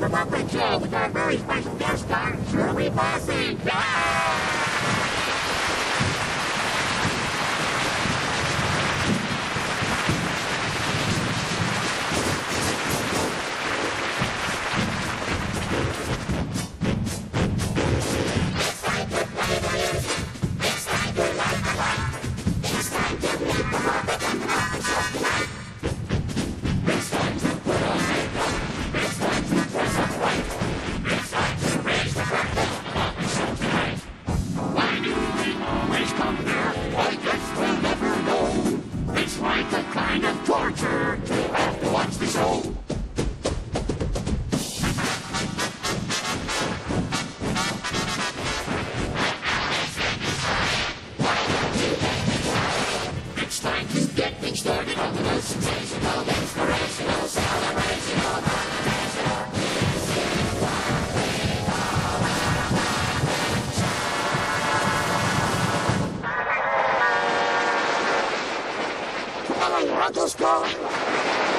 from Muppet Show with our very special guest star, Shirley Bassey. Torture to have to watch the show. It's time to get things started on the most sensational, inspirational, celebrational, motivational. Follow your uncle's calling.